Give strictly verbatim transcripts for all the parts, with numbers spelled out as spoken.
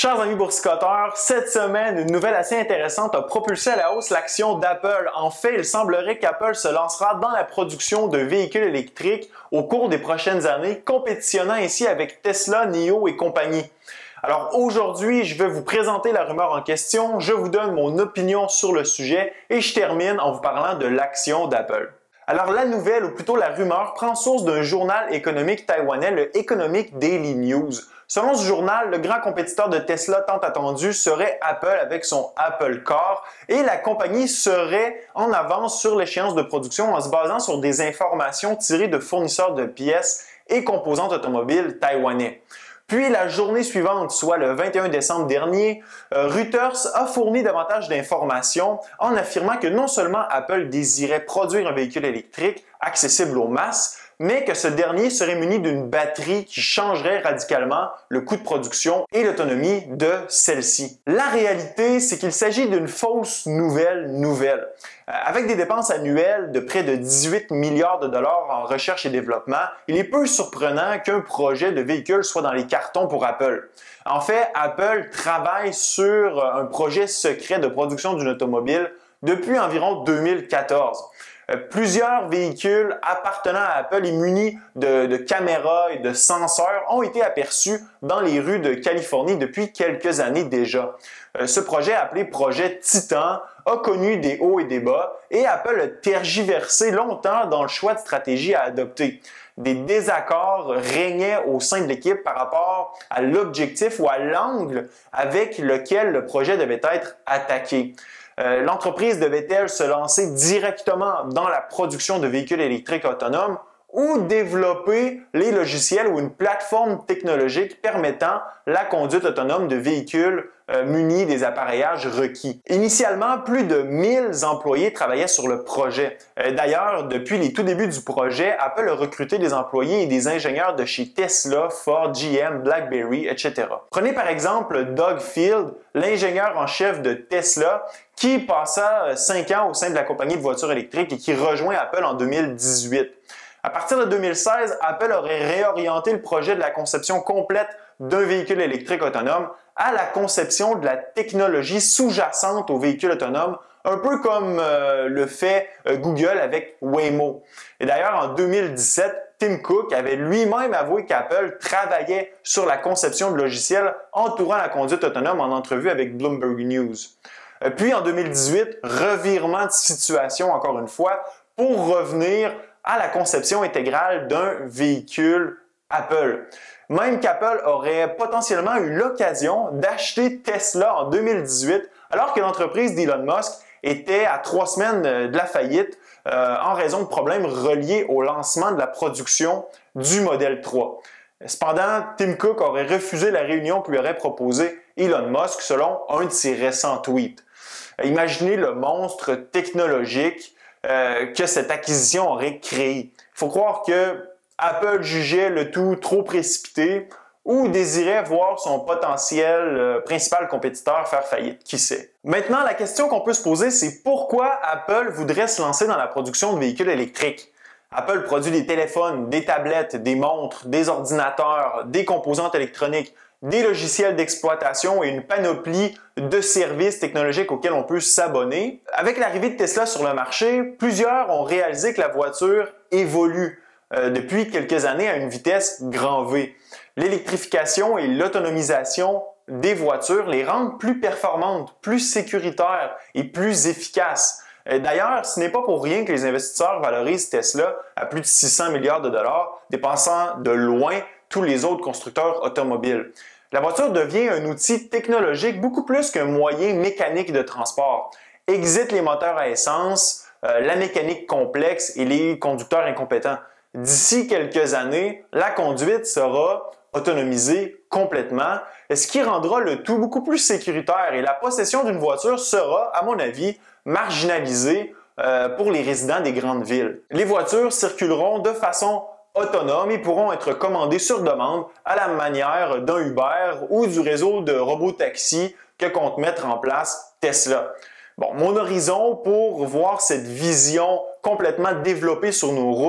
Chers amis boursicoteurs, cette semaine, une nouvelle assez intéressante a propulsé à la hausse l'action d'Apple. En fait, il semblerait qu'Apple se lancera dans la production de véhicules électriques au cours des prochaines années, compétitionnant ainsi avec Tesla, N I O et compagnie. Alors aujourd'hui, je vais vous présenter la rumeur en question, je vous donne mon opinion sur le sujet et je termine en vous parlant de l'action d'Apple. Alors la nouvelle, ou plutôt la rumeur, prend source d'un journal économique taïwanais, le Economic Daily News. Selon ce journal, le grand compétiteur de Tesla tant attendu serait Apple avec son Apple Car et la compagnie serait en avance sur l'échéance de production en se basant sur des informations tirées de fournisseurs de pièces et composantes automobiles taïwanais. Puis la journée suivante, soit le vingt et un décembre dernier, euh, Reuters a fourni davantage d'informations en affirmant que non seulement Apple désirait produire un véhicule électrique accessible aux masses, mais que ce dernier serait muni d'une batterie qui changerait radicalement le coût de production et l'autonomie de celle-ci. La réalité, c'est qu'il s'agit d'une fausse nouvelle nouvelle. Euh, avec des dépenses annuelles de près de dix-huit milliards de dollars en recherche et développement, il est peu surprenant qu'un projet de véhicule soit dans les cartons pour Apple. En fait, Apple travaille sur un projet secret de production d'une automobile depuis environ deux mille quatorze. Plusieurs véhicules appartenant à Apple et munis de, de caméras et de senseurs ont été aperçus dans les rues de Californie depuis quelques années déjà. Ce projet, appelé projet Titan, a connu des hauts et des bas et Apple a tergiversé longtemps dans le choix de stratégie à adopter. Des désaccords régnaient au sein de l'équipe par rapport à l'objectif ou à l'angle avec lequel le projet devait être attaqué. Euh, l'entreprise devait-elle se lancer directement dans la production de véhicules électriques autonomes ou développer les logiciels ou une plateforme technologique permettant la conduite autonome de véhicules euh, munis des appareillages requis. Initialement, plus de mille employés travaillaient sur le projet. Euh, D'ailleurs, depuis les tout débuts du projet, Apple a recruté des employés et des ingénieurs de chez Tesla, Ford, G M, BlackBerry, et cetera. Prenez par exemple Doug Field, l'ingénieur en chef de Tesla, qui passa cinq ans au sein de la compagnie de voitures électriques et qui rejoint Apple en deux mille dix-huit. À partir de deux mille seize, Apple aurait réorienté le projet de la conception complète d'un véhicule électrique autonome à la conception de la technologie sous-jacente au véhicule autonome, un peu comme euh, le fait euh, Google avec Waymo. Et d'ailleurs, en deux mille dix-sept, Tim Cook avait lui-même avoué qu'Apple travaillait sur la conception de logiciels entourant la conduite autonome en entrevue avec Bloomberg News. Puis en deux mille dix-huit, revirement de situation encore une fois pour revenir à la conception intégrale d'un véhicule Apple. Même qu'Apple aurait potentiellement eu l'occasion d'acheter Tesla en deux mille dix-huit alors que l'entreprise d'Elon Musk était à trois semaines de la faillite euh, en raison de problèmes reliés au lancement de la production du modèle trois. Cependant, Tim Cook aurait refusé la réunion que lui aurait proposée Elon Musk selon un de ses récents tweets. Imaginez le monstre technologique euh, que cette acquisition aurait créé. Il faut croire que Apple jugeait le tout trop précipité ou désirait voir son potentiel euh, principal compétiteur faire faillite, qui sait. Maintenant, la question qu'on peut se poser, c'est pourquoi Apple voudrait se lancer dans la production de véhicules électriques? Apple produit des téléphones, des tablettes, des montres, des ordinateurs, des composantes électroniques, des logiciels d'exploitation et une panoplie de services technologiques auxquels on peut s'abonner. Avec l'arrivée de Tesla sur le marché, plusieurs ont réalisé que la voiture évolue euh, depuis quelques années à une vitesse grand V. L'électrification et l'autonomisation des voitures les rendent plus performantes, plus sécuritaires et plus efficaces. D'ailleurs, ce n'est pas pour rien que les investisseurs valorisent Tesla à plus de six cents milliards de dollars, dépassant de loin tous les autres constructeurs automobiles. La voiture devient un outil technologique beaucoup plus qu'un moyen mécanique de transport. Exit les moteurs à essence, euh, la mécanique complexe et les conducteurs incompétents. D'ici quelques années, la conduite sera autonomisée complètement, ce qui rendra le tout beaucoup plus sécuritaire et la possession d'une voiture sera, à mon avis, marginalisée euh, pour les résidents des grandes villes. Les voitures circuleront de façon autonomes et pourront être commandées sur demande à la manière d'un Uber ou du réseau de robotaxi que compte mettre en place Tesla. Bon, mon horizon pour voir cette vision complètement développée sur nos routes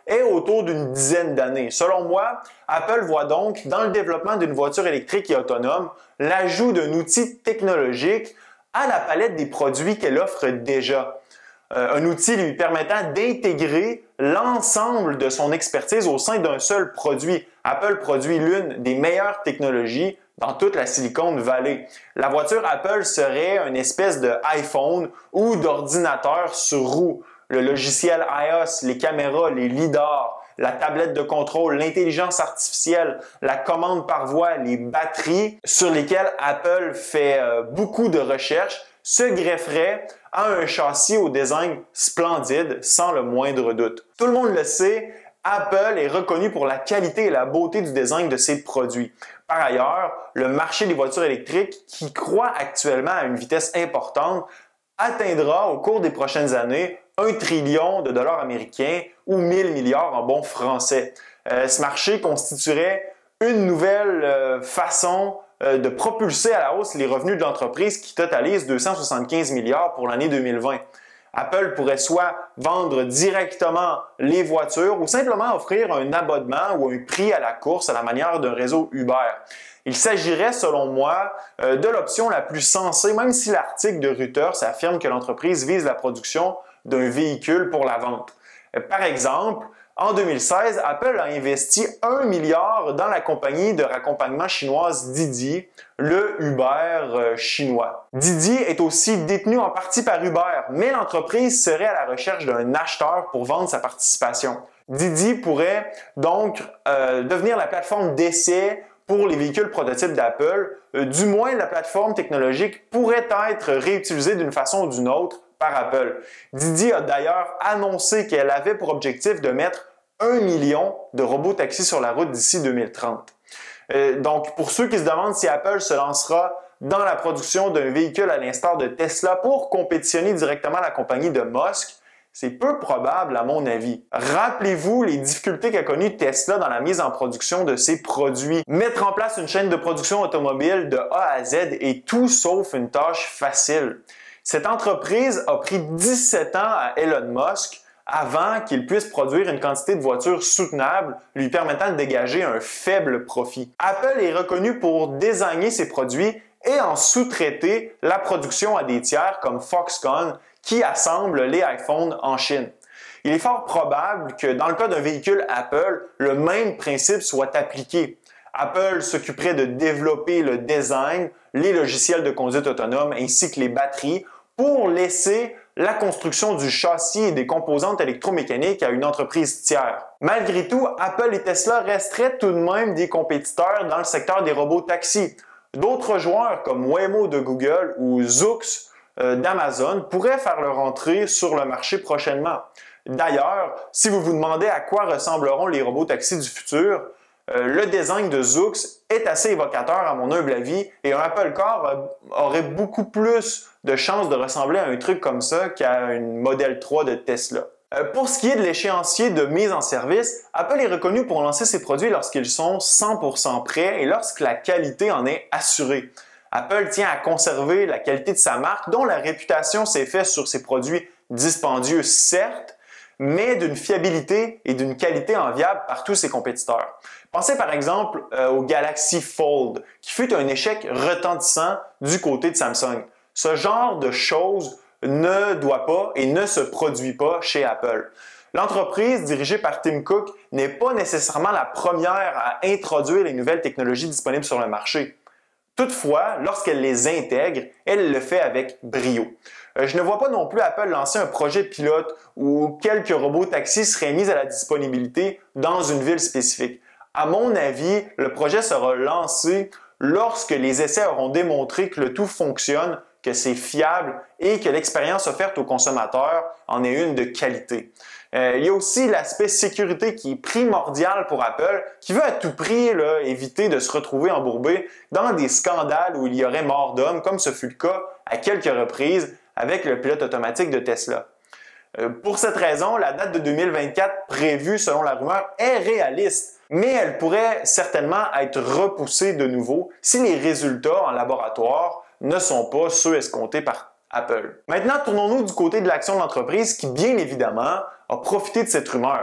est autour d'une dizaine d'années. Selon moi, Apple voit donc dans le développement d'une voiture électrique et autonome l'ajout d'un outil technologique à la palette des produits qu'elle offre déjà. Euh, un outil lui permettant d'intégrer l'ensemble de son expertise au sein d'un seul produit. Apple produit l'une des meilleures technologies dans toute la Silicon Valley. La voiture Apple serait une espèce de iPhone ou d'ordinateur sur roue. Le logiciel iOS, les caméras, les lidars, la tablette de contrôle, l'intelligence artificielle, la commande par voix, les batteries sur lesquelles Apple fait euh, beaucoup de recherches se grefferaient à un châssis au design splendide, sans le moindre doute. Tout le monde le sait, Apple est reconnu pour la qualité et la beauté du design de ses produits. Par ailleurs, le marché des voitures électriques, qui croît actuellement à une vitesse importante, atteindra au cours des prochaines années un trillion de dollars américains ou mille milliards en bon français. Euh, ce marché constituerait une nouvelle euh, façon euh, de propulser à la hausse les revenus de l'entreprise qui totalisent deux cent soixante-quinze milliards pour l'année deux mille vingt. Apple pourrait soit vendre directement les voitures ou simplement offrir un abonnement ou un prix à la course à la manière d'un réseau Uber. Il s'agirait, selon moi, de l'option la plus sensée, même si l'article de Reuters affirme que l'entreprise vise la production d'un véhicule pour la vente. Par exemple, en deux mille seize, Apple a investi un milliard dans la compagnie de raccompagnement chinoise Didi, le Uber chinois. Didi est aussi détenu en partie par Uber, mais l'entreprise serait à la recherche d'un acheteur pour vendre sa participation. Didi pourrait donc euh, devenir la plateforme d'essai pour les véhicules prototypes d'Apple. Euh, du moins, la plateforme technologique pourrait être réutilisée d'une façon ou d'une autre par Apple. Didi a d'ailleurs annoncé qu'elle avait pour objectif de mettre un million de robots taxis sur la route d'ici deux mille trente. Euh, donc, pour ceux qui se demandent si Apple se lancera dans la production d'un véhicule à l'instar de Tesla pour compétitionner directement la compagnie de Musk, c'est peu probable à mon avis. Rappelez-vous les difficultés qu'a connues Tesla dans la mise en production de ses produits. Mettre en place une chaîne de production automobile de A à Z est tout sauf une tâche facile. Cette entreprise a pris dix-sept ans à Elon Musk avant qu'il puisse produire une quantité de voitures soutenable lui permettant de dégager un faible profit. Apple est reconnu pour désigner ses produits et en sous-traiter la production à des tiers comme Foxconn qui assemble les iPhones en Chine. Il est fort probable que dans le cas d'un véhicule Apple, le même principe soit appliqué. Apple s'occuperait de développer le design, les logiciels de conduite autonome ainsi que les batteries pour laisser la construction du châssis et des composantes électromécaniques à une entreprise tiers. Malgré tout, Apple et Tesla resteraient tout de même des compétiteurs dans le secteur des robots taxis. D'autres joueurs comme Waymo de Google ou Zoox euh, d'Amazon pourraient faire leur entrée sur le marché prochainement. D'ailleurs, si vous vous demandez à quoi ressembleront les robots taxis du futur, euh, le design de Zoox est assez évocateur à mon humble avis et un Apple Car euh, aurait beaucoup plus de chances de ressembler à un truc comme ça qu'à une Model trois de Tesla. Euh, pour ce qui est de l'échéancier de mise en service, Apple est reconnu pour lancer ses produits lorsqu'ils sont cent pour cent prêts et lorsque la qualité en est assurée. Apple tient à conserver la qualité de sa marque, dont la réputation s'est faite sur ses produits dispendieux, certes, mais d'une fiabilité et d'une qualité enviable par tous ses compétiteurs. Pensez par exemple euh, au Galaxy Fold, qui fut un échec retentissant du côté de Samsung. Ce genre de choses ne doit pas et ne se produit pas chez Apple. L'entreprise dirigée par Tim Cook n'est pas nécessairement la première à introduire les nouvelles technologies disponibles sur le marché. Toutefois, lorsqu'elle les intègre, elle le fait avec brio. Je ne vois pas non plus Apple lancer un projet pilote où quelques robots taxis seraient mis à la disponibilité dans une ville spécifique. À mon avis, le projet sera lancé lorsque les essais auront démontré que le tout fonctionne, que c'est fiable et que l'expérience offerte aux consommateurs en est une de qualité. Euh, il y a aussi l'aspect sécurité qui est primordial pour Apple, qui veut à tout prix là, éviter de se retrouver embourbé dans des scandales où il y aurait mort d'homme, comme ce fut le cas à quelques reprises avec le pilote automatique de Tesla. Euh, pour cette raison, la date de deux mille vingt-quatre prévue selon la rumeur est réaliste, mais elle pourrait certainement être repoussée de nouveau si les résultats en laboratoire ne sont pas ceux escomptés par Apple. Maintenant, tournons-nous du côté de l'action de l'entreprise qui, bien évidemment, a profité de cette rumeur.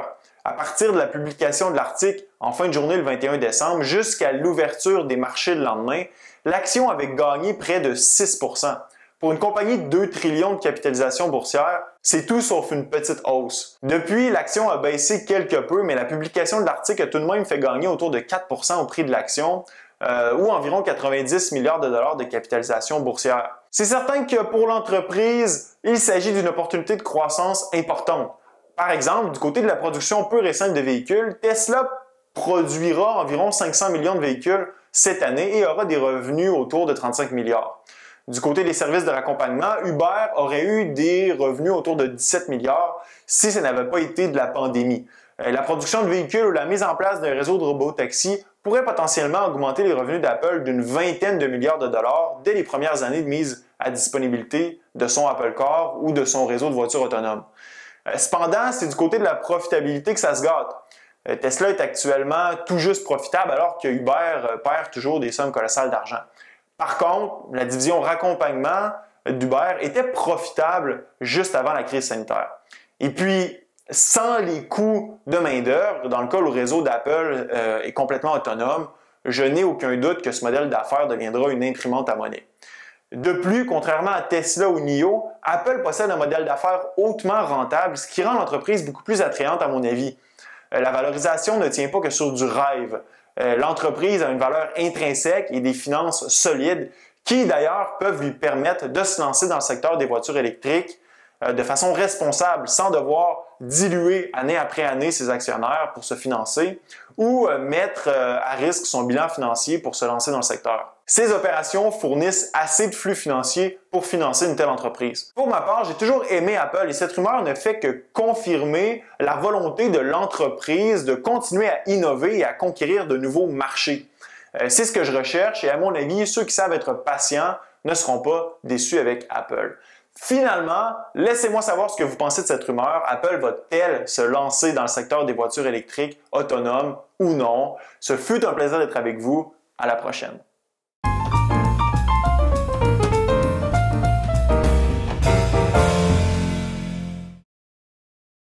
à partir de la publication de l'article en fin de journée le vingt et un décembre jusqu'à l'ouverture des marchés le lendemain, l'action avait gagné près de six pour cent. Pour une compagnie de deux trillions de capitalisation boursière, c'est tout sauf une petite hausse. Depuis, l'action a baissé quelque peu, mais la publication de l'article a tout de même fait gagner autour de quatre pour cent au prix de l'action, euh, ou environ quatre-vingt-dix milliards de dollars de capitalisation boursière. C'est certain que pour l'entreprise, il s'agit d'une opportunité de croissance importante. Par exemple, du côté de la production pure et simple de véhicules, Tesla produira environ cinq cents millions de véhicules cette année et aura des revenus autour de trente-cinq milliards. Du côté des services de raccompagnement, Uber aurait eu des revenus autour de dix-sept milliards si ce n'avait pas été de la pandémie. La production de véhicules ou la mise en place d'un réseau de robotaxi pourrait potentiellement augmenter les revenus d'Apple d'une vingtaine de milliards de dollars dès les premières années de mise à disponibilité de son Apple Car ou de son réseau de voitures autonomes. Cependant, c'est du côté de la profitabilité que ça se gâte. Tesla est actuellement tout juste profitable alors que Uber perd toujours des sommes colossales d'argent. Par contre, la division raccompagnement d'Uber était profitable juste avant la crise sanitaire. Et puis, sans les coûts de main-d'œuvre, dans le cas où le réseau d'Apple euh, est complètement autonome, je n'ai aucun doute que ce modèle d'affaires deviendra une imprimante à monnaie. De plus, contrairement à Tesla ou N I O, Apple possède un modèle d'affaires hautement rentable, ce qui rend l'entreprise beaucoup plus attrayante à mon avis. Euh, la valorisation ne tient pas que sur du rêve. Euh, l'entreprise a une valeur intrinsèque et des finances solides qui, d'ailleurs, peuvent lui permettre de se lancer dans le secteur des voitures électriques euh, de façon responsable, sans devoir diluer année après année ses actionnaires pour se financer ou euh, mettre euh, à risque son bilan financier pour se lancer dans le secteur. Ces opérations fournissent assez de flux financiers pour financer une telle entreprise. Pour ma part, j'ai toujours aimé Apple et cette rumeur ne fait que confirmer la volonté de l'entreprise de continuer à innover et à conquérir de nouveaux marchés. Euh, c'est ce que je recherche et à mon avis, ceux qui savent être patients ne seront pas déçus avec Apple. Finalement, laissez-moi savoir ce que vous pensez de cette rumeur. Apple va-t-elle se lancer dans le secteur des voitures électriques autonomes ou non? Ce fut un plaisir d'être avec vous. À la prochaine.